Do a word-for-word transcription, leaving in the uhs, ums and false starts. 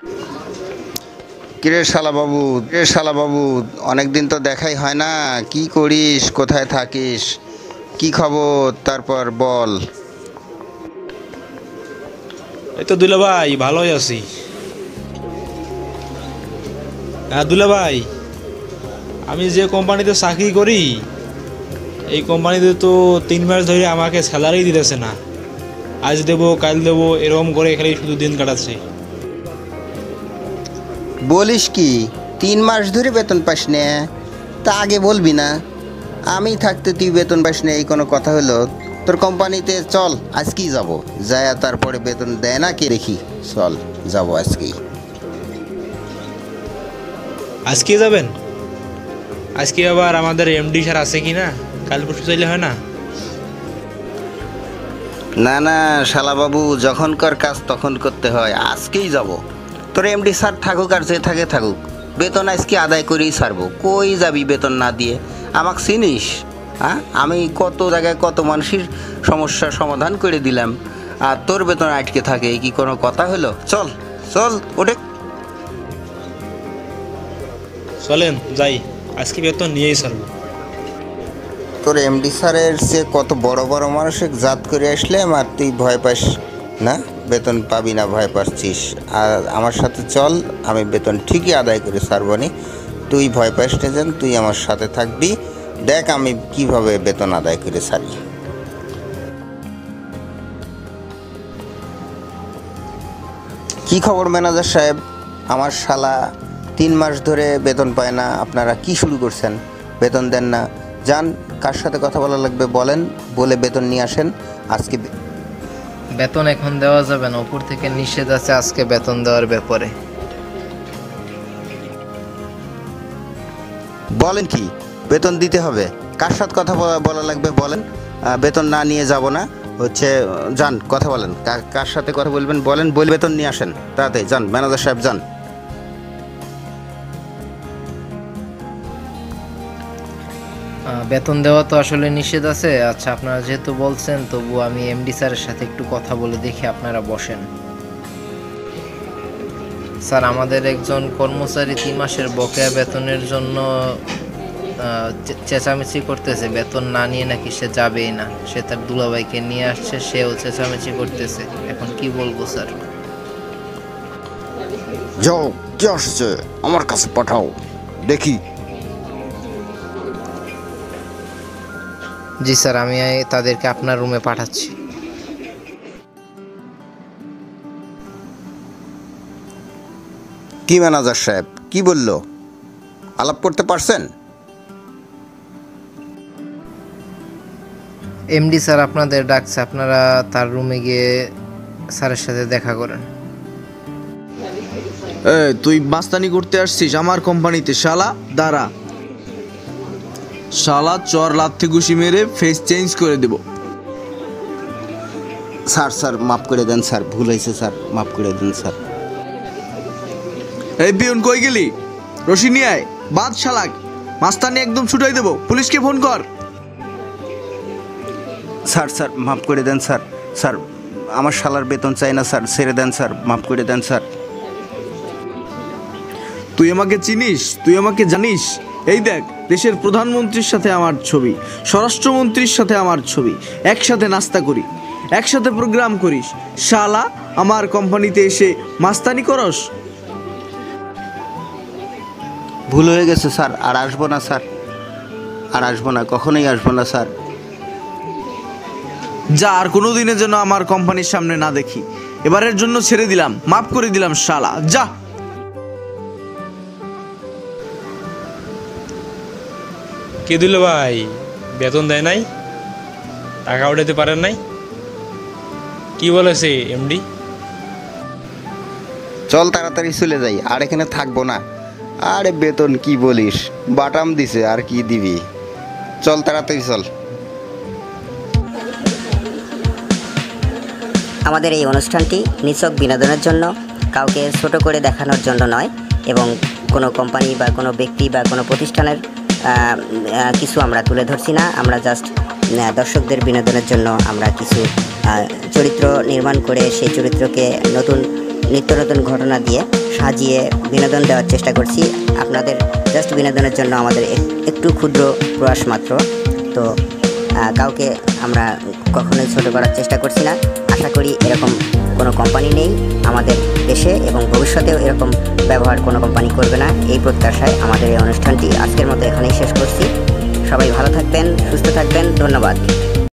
কিরে শালা বাবু, কিরে শালা বাবু, অনেকদিন তো দেখাই হয় না। কি করিস, কোথায় থাকিস, কি খবর, তারপর বল। এই তো দুলা ভাই, ভালোই আছি। হ্যাঁ দুলা ভাই, আমি যে কোম্পানিতে চাকরি করি এই কোম্পানিতে তো তিন মাস ধরে আমাকে স্যালারি দিতেছে না। আজ দেবো কাল দেবো এরকম করে খালি শুধু দিন কাটাচ্ছে। বলিস কি, তিন মাস ধরে বেতন পাস নে? তা আগে বলবি না? আমি থাকতে তুই বেতন পাস না, এই কোনো কথা হলো? তোর কোম্পানিতে চল, আজকেই যাব, যায় তারপরে বেতন দেয় না কে দেখি। চল যাব আজকেই। আজকে যাবেন? আজকে আবার আমাদের এমডি স্যার আছে কি না? কাল পরশু চাইলে হয় না? না না শালাবাবু, যখনকার কাজ তখন করতে হয়, আজকেই যাব। তোর এমডি স্যার থাকুক আর যে থাকে থাকুক, বেতন আজকে আদায় করেই ছাড়বো। কই যাবি বেতন না দিয়ে? আমাকে চিনিস? হ্যাঁ, আমি কত জায়গায় কত মানুষের সমস্যার সমাধান করে দিলাম, আর তোর বেতন আটকে থাকে, এই কি কোনো কথা হলো? চল চল ওঠে। চলেন যাই, আজকে বেতন নিয়েই ছাড়বো। তোর এমডি স্যারের সে কত বড় বড় মানুষের জাত করে আসলাম, আর তুই ভয় পাস না? বেতন পাবি না ভয় পাচ্ছিস? আর আমার সাথে চল, আমি বেতন ঠিকই আদায় করে ছাড়বনি। তুই ভয় পাস না যেন, তুই আমার সাথে থাকবি। দেখ আমি কিভাবে বেতন আদায় করে ছাড়ি। কি খবর ম্যানেজার সাহেব? আমার শালা তিন মাস ধরে বেতন পায় না, আপনারা কি শুরু করছেন? বেতন দেন না। যান, কার সাথে কথা বলা লাগবে বলেন, বলে বেতন নিয়ে আসেন আজকে। বেতন এখন দেওয়া যাবে না, উপর থেকে নিষেধ আছে আজকে বেতন দেওয়ার ব্যাপারে। বলেন কি, বেতন দিতে হবে? কার সাথে কথা বলা লাগবে বলেন, বেতন না নিয়ে যাব না। হচ্ছে যান, কথা বলেন, কার সাথে কথা বলবেন বলেন, বলে বেতন নিয়ে আসেন তাড়াতাড়ি। যান ম্যানেজার সাহেব, যান। বেতন দেওয়া তো আসলে নিষেধ আছে। আচ্ছা, আপনারা যেহেতু বলছেন, তবু আমি এমডি স্যারের সাথে একটু কথা বলে দেখি। আপনারা বসেন। স্যার, আমাদের একজন কর্মচারী তিন মাসের বকেয়া বেতনের জন্য চেঁচামেচি করতেছে। বেতন না নিয়ে নাকি সে যাবেই না। সে তার দুলাভাইকে নিয়ে আসছে, সেও চেঁচামেচি করতেছে। এখন কি বলবো স্যার? যাও, কি আসছে আমার কাছে পাঠাও, দেখি। জি স্যার, আমি তাদেরকে আপনার রুমে পাঠাচ্ছি। কি ম্যানেজার সাহেব, কি বলল? আলাপ করতে পারছেন? এমডি স্যার আপনাদের ডাকছে, আপনারা তার রুমে গিয়ে স্যারের সাথে দেখা করেন। এ তুই মাস্তানি করতে আসছিস আমার কোম্পানিতে? শালা দাঁড়া, শালা চর লাথি ঘুষি মেরে ফেস চেঞ্জ করে দেব। স্যার স্যার মাফ করে দেন স্যার, ভুল হয়েছে স্যার, মাফ করে দেন স্যার। এই পিয়ন, কই গেলি? রশি নিয়ে আয়, বাদ শালাক, মাস্তানি একদম ছুটাই দেবো। পুলিশকে ফোন কর। স্যার স্যার মাফ করে দেন স্যার। স্যার, আমার শালার বেতন চাই না স্যার, ছেড়ে দেন স্যার, মাফ করে দেন স্যার। তুই আমাকে চিনিস? তুই আমাকে জানিস? এই দেখ, দেশের প্রধানমন্ত্রীর সাথে আমার ছবি, স্বরাষ্ট্রমন্ত্রীর সাথে আমার ছবি, একসাথে নাস্তা করি, একসাথে প্রোগ্রাম করিস। শালা আমার কোম্পানিতে এসে মাস্তানি করস? ভুল হয়ে গেছে স্যার, আর আসবো না স্যার, আর আসবো না, কখনোই আসবো না স্যার। যা, আর কোনো দিনের জন্য আমার কোম্পানির সামনে না দেখি। এবারের জন্য ছেড়ে দিলাম, মাফ করে দিলাম শালা, যা। কে দিল ভাই? বেতন দেয় নাই, টাকা উঠাতে পারেন নাই? কি বলেছে এমডি? চল তাড়াতাড়ি চলে যাই, আর এখানে থাকবো না। আরে বেতন কি বলিস, বাটাম দিছে, আর কি দিবি? চল তাড়াতাড়ি চল। আমাদের এই অনুষ্ঠানটি নিছক বিনোদনের জন্য, কাউকে ছোট করে দেখানোর জন্য নয়, এবং কোনো কোম্পানি বা কোনো ব্যক্তি বা কোনো প্রতিষ্ঠানের কিছু আমরা তুলে ধরছি না। আমরা জাস্ট দর্শকদের বিনোদনের জন্য আমরা কিছু চরিত্র নির্মাণ করে সেই চরিত্রকে নতুন নিত্য নতুন ঘটনা দিয়ে সাজিয়ে বিনোদন দেওয়ার চেষ্টা করছি আপনাদের জাস্ট বিনোদনের জন্য আমাদের এক- একটু ক্ষুদ্র প্রয়াস মাত্র। তো আহ, কাউকে আমরা কখনোই ছোট করার চেষ্টা করছি না। আশা করি এরকম কোনো কোম্পানি নেই আমাদের দেশে এবং ভবিষ্যতেও এরকম ব্যবহার কোনো কোম্পানি করবে না, এই প্রত্যাশায় আমাদের এই অনুষ্ঠানটি আজকের মতো এখানেই শেষ করছি। সবাই ভালো থাকবেন, সুস্থ থাকবেন, ধন্যবাদ।